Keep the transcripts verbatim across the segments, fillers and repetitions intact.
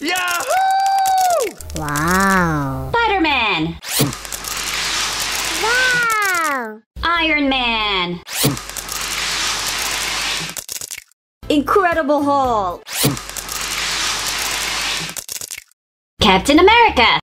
Yahoo! Wow. Spiderman. Wow. Iron Man. Incredible Hulk. Captain America.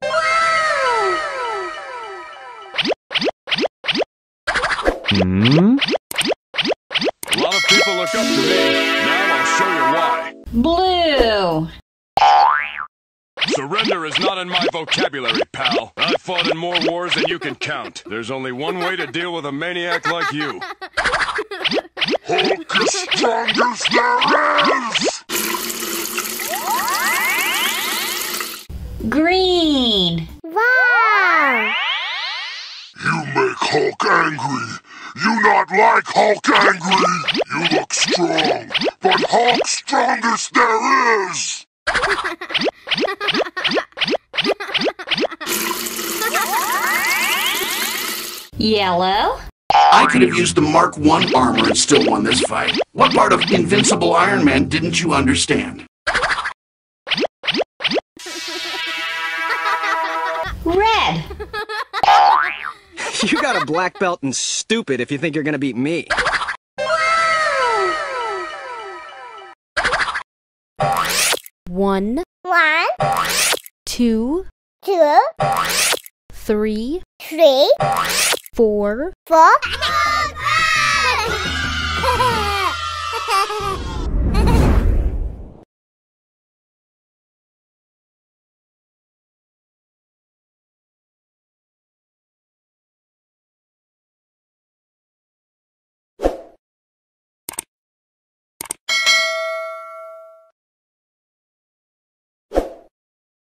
Hmm? A lot of people look up to me. Now I'll show you why. Blue. Surrender is not in my vocabulary, pal. I've fought in more wars than you can count. There's only one way to deal with a maniac like you. Hulk is strongest there is! Green. Wow. You make Hulk angry. You not like Hulk angry. You look strong, but Hulk's strongest there is! Yellow. I could have used the Mark one armor and still won this fight. What part of Invincible Iron Man didn't you understand? Red. You got a black belt and stupid if you think you're gonna beat me. One, One, two, two, three, three, four, four.